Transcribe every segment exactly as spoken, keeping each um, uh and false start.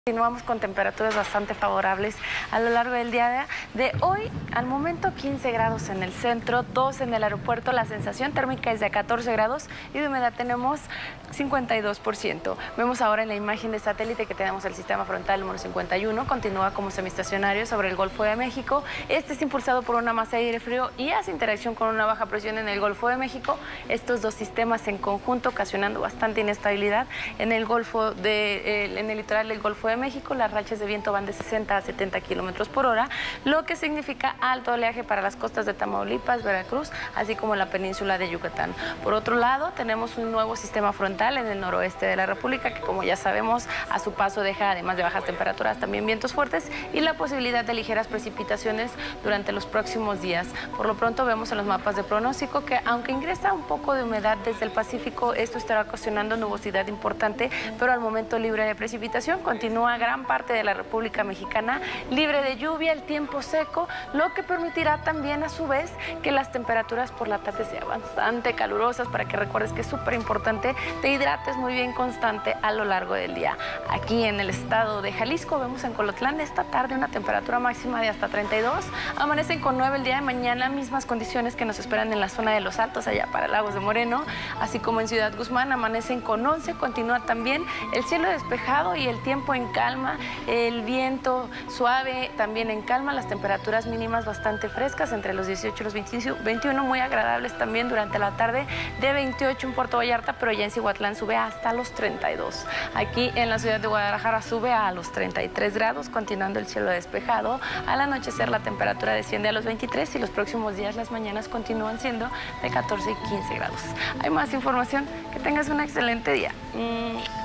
Continuamos con temperaturas bastante favorables a lo largo del día de hoy. Al momento quince grados en el centro, dos en el aeropuerto. La sensación térmica es de catorce grados y de humedad tenemos cincuenta y dos por ciento. Vemos ahora en la imagen de satélite que tenemos el sistema frontal número cincuenta y uno. Continúa como semiestacionario sobre el Golfo de México. Este es impulsado por una masa de aire frío y hace interacción con una baja presión en el Golfo de México. Estos dos sistemas en conjunto ocasionando bastante inestabilidad en el Golfo de, eh, en el litoral del Golfo de México. Las rachas de viento van de sesenta a setenta kilómetros por hora, lo que significa alto oleaje para las costas de Tamaulipas, Veracruz, así como la península de Yucatán. Por otro lado, tenemos un nuevo sistema frontal en el noroeste de la República, que como ya sabemos, a su paso deja, además de bajas temperaturas, también vientos fuertes y la posibilidad de ligeras precipitaciones durante los próximos días. Por lo pronto vemos en los mapas de pronóstico que aunque ingresa un poco de humedad desde el Pacífico, esto estará ocasionando nubosidad importante, pero al momento libre de precipitación. Continúa gran parte de la República Mexicana libre de lluvia, el tiempo seco, lo que permitirá también a su vez que las temperaturas por la tarde sean bastante calurosas, para que recuerdes que es súper importante te hidrates muy bien constante a lo largo del día. Aquí en el estado de Jalisco vemos en Colotlán esta tarde una temperatura máxima de hasta treinta y dos, amanecen con nueve el día de mañana, mismas condiciones que nos esperan en la zona de los Altos, allá para Lagos de Moreno, así como en Ciudad Guzmán amanecen con once, continúa también el cielo despejado y el tiempo en calma, el viento suave también en calma, las temperaturas mínimas bastante frescas entre los dieciocho y los veintiuno, muy agradables también durante la tarde, de veintiocho en Puerto Vallarta, pero ya en Cihuatlán sube hasta los treinta y dos. Aquí en la ciudad de Guadalajara sube a los treinta y tres grados, continuando el cielo despejado. Al anochecer la temperatura desciende a los veintitrés y los próximos días las mañanas continúan siendo de catorce y quince grados. Hay más información, que tengas un excelente día. Mm.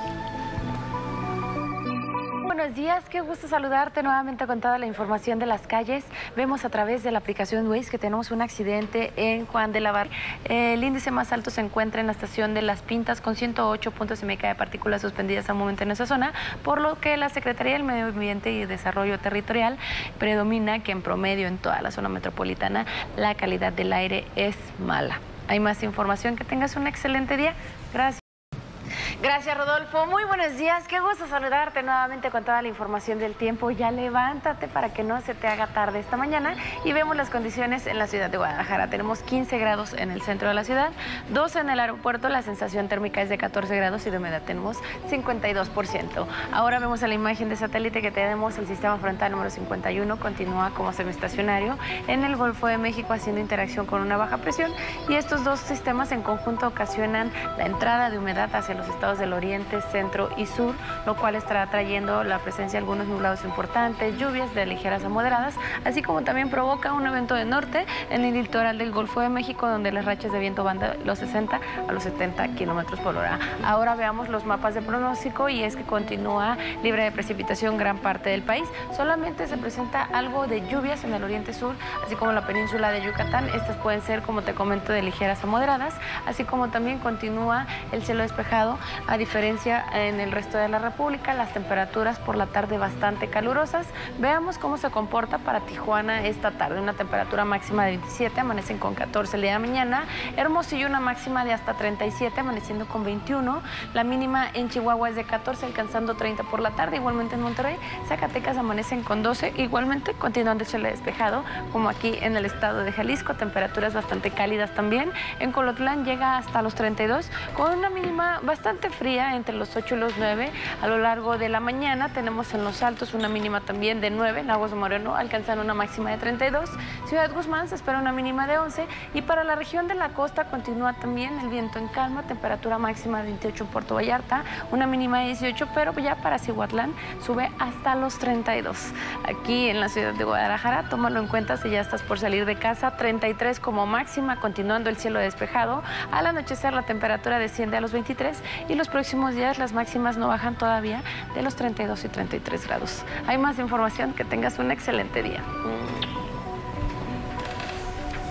Buenos días, qué gusto saludarte nuevamente con toda la información de las calles. Vemos a través de la aplicación Waze que tenemos un accidente en Juan de la Barra. El índice más alto se encuentra en la estación de Las Pintas con ciento ocho puntos de partículas suspendidas al momento en esa zona, por lo que la Secretaría del Medio Ambiente y Desarrollo Territorial predomina que en promedio en toda la zona metropolitana la calidad del aire es mala. Hay más información, que tengas un excelente día. Gracias. Gracias, Rodolfo. Muy buenos días. Qué gusto saludarte nuevamente con toda la información del tiempo. Ya levántate para que no se te haga tarde esta mañana y vemos las condiciones en la ciudad de Guadalajara. Tenemos quince grados en el centro de la ciudad, doce en el aeropuerto, la sensación térmica es de catorce grados y de humedad tenemos cincuenta y dos por ciento. Ahora vemos en la imagen de satélite que tenemos el sistema frontal número cincuenta y uno, continúa como semiestacionario en el Golfo de México haciendo interacción con una baja presión, y estos dos sistemas en conjunto ocasionan la entrada de humedad hacia los estados del oriente, centro y sur, lo cual estará trayendo la presencia de algunos nublados importantes, lluvias de ligeras a moderadas, así como también provoca un evento de norte en el litoral del Golfo de México, donde las rachas de viento van de los sesenta a los setenta kilómetros por hora. Ahora veamos los mapas de pronóstico, y es que continúa libre de precipitación gran parte del país. Solamente se presenta algo de lluvias en el oriente sur, así como en la península de Yucatán. Estas pueden ser, como te comento, de ligeras a moderadas, así como también continúa el cielo despejado. A diferencia en el resto de la República, las temperaturas por la tarde bastante calurosas. Veamos cómo se comporta para Tijuana esta tarde. Una temperatura máxima de veintisiete, amanecen con catorce el día de mañana. Hermosillo una máxima de hasta treinta y siete, amaneciendo con veintiuno. La mínima en Chihuahua es de catorce, alcanzando treinta por la tarde. Igualmente en Monterrey, Zacatecas amanecen con doce, igualmente continuando el cielo despejado, como aquí en el estado de Jalisco. Temperaturas bastante cálidas también. En Colotlán llega hasta los treinta y dos, con una mínima bastante fría entre los ocho y los nueve a lo largo de la mañana. Tenemos en los Altos una mínima también de nueve, Lagos de Moreno alcanzan una máxima de treinta y dos, Ciudad Guzmán se espera una mínima de once, y para la región de la costa continúa también el viento en calma, temperatura máxima de veintiocho en Puerto Vallarta, una mínima de dieciocho, pero ya para Cihuatlán sube hasta los treinta y dos. Aquí en la ciudad de Guadalajara, tómalo en cuenta si ya estás por salir de casa, treinta y tres como máxima, continuando el cielo despejado. Al anochecer la temperatura desciende a los veintitrés y los próximos días las máximas no bajan todavía de los treinta y dos y treinta y tres grados. Hay más información, que tengas un excelente día.